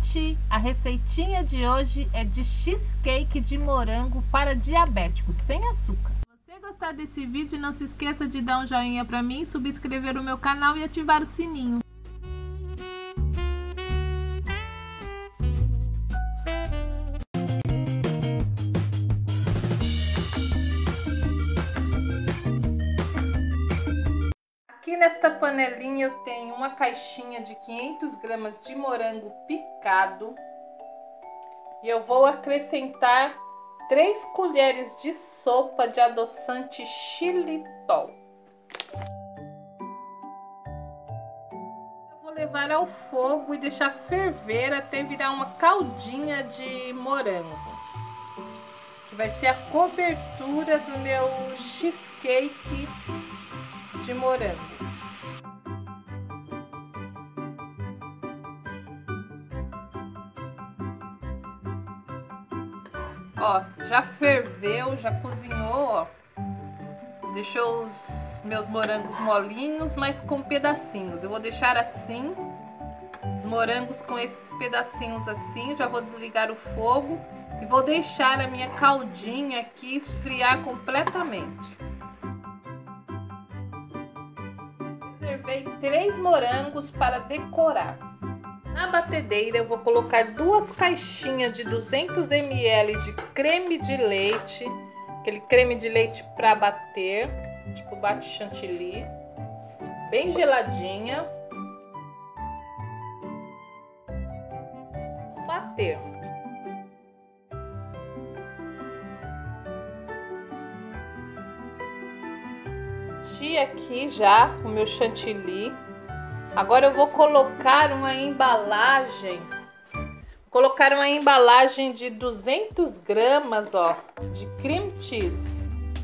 Gente, a receitinha de hoje é de cheesecake de morango para diabéticos, sem açúcar. Se você gostar desse vídeo, não se esqueça de dar um joinha para mim, subscrever o meu canal e ativar o sininho. Aqui nesta panelinha eu tenho uma caixinha de 500 gramas de morango picado e eu vou acrescentar 3 colheres de sopa de adoçante xilitol. Eu vou levar ao fogo e deixar ferver até virar uma caldinha de morango, que vai ser a cobertura do meu cheesecake de morango. Ó, já ferveu, já cozinhou, ó. Deixou os meus morangos molinhos, mas com pedacinhos. Eu vou deixar assim, os morangos com esses pedacinhos assim. Já vou desligar o fogo e vou deixar a minha caldinha aqui esfriar completamente. Reservei 3 morangos para decorar. Na batedeira eu vou colocar 2 caixinhas de 200 ml de creme de leite, aquele creme de leite para bater, tipo bate chantilly, bem geladinha. Bater. Bati aqui já o meu chantilly. Agora eu vou colocar uma embalagem, de 200 gramas, ó, de cream cheese.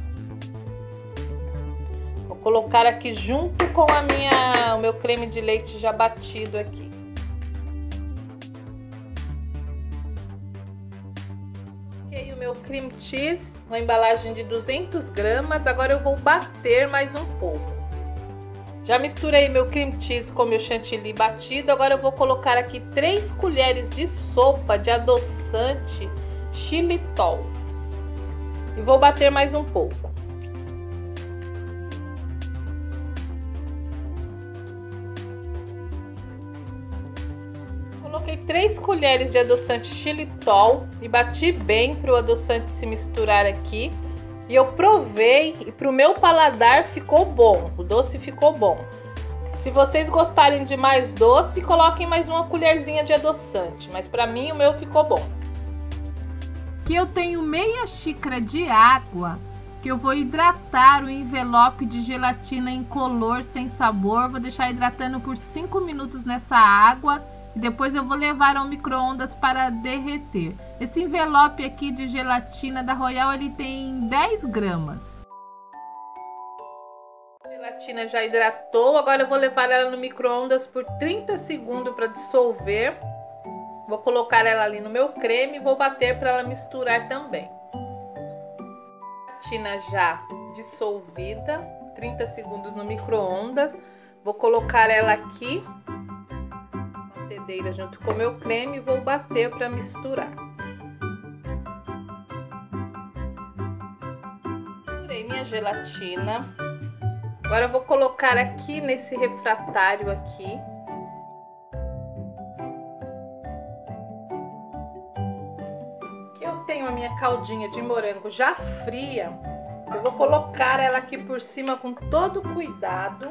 Vou colocar aqui junto com o meu creme de leite já batido aqui. Coloquei o meu cream cheese, uma embalagem de 200 gramas. Agora eu vou bater mais um pouco. Já misturei meu cream cheese com meu chantilly batido. Agora eu vou colocar aqui 3 colheres de sopa de adoçante xilitol. E vou bater mais um pouco. Coloquei 3 colheres de adoçante xilitol e bati bem para o adoçante se misturar aqui. E eu provei e pro meu paladar ficou bom, o doce ficou bom. Se vocês gostarem de mais doce, coloquem mais uma colherzinha de adoçante, mas para mim o meu ficou bom. Aqui eu tenho meia xícara de água, que eu vou hidratar o envelope de gelatina incolor sem sabor. Vou deixar hidratando por 5 minutos nessa água. E depois eu vou levar ao micro-ondas para derreter. Esse envelope aqui de gelatina da Royal, ele tem 10 gramas. A gelatina já hidratou, agora eu vou levar ela no micro-ondas por 30 segundos para dissolver. Vou colocar ela ali no meu creme e vou bater para ela misturar também. Gelatina já dissolvida, 30 segundos no micro-ondas. Vou colocar ela aqui junto com o meu creme e vou bater para misturar. Misturei minha gelatina. Agora eu vou colocar aqui nesse refratário aqui. Aqui eu tenho a minha caldinha de morango já fria. Eu vou colocar ela aqui por cima com todo cuidado.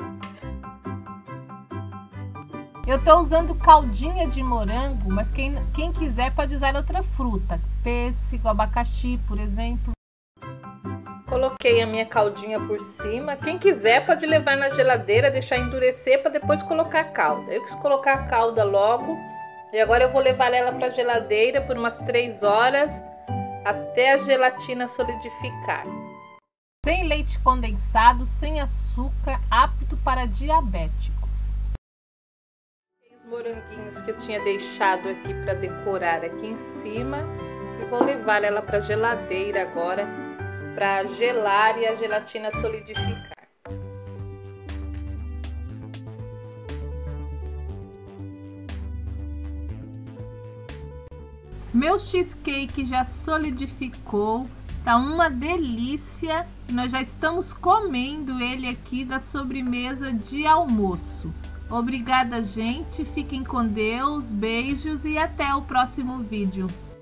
Eu tô usando caldinha de morango, mas quem quiser pode usar outra fruta, pêssego, abacaxi, por exemplo. Coloquei a minha caldinha por cima. Quem quiser pode levar na geladeira, deixar endurecer para depois colocar a calda. Eu quis colocar a calda logo e agora eu vou levar ela para a geladeira por umas 3 horas até a gelatina solidificar. Sem leite condensado, sem açúcar, apto para diabéticos. Os moranguinhos que eu tinha deixado aqui para decorar aqui em cima e vou levar ela para a geladeira agora para gelar e a gelatina solidificar. Meu cheesecake já solidificou, tá uma delícia. Nós já estamos comendo ele aqui da sobremesa de almoço. Obrigada, gente. Fiquem com Deus, beijos e até o próximo vídeo.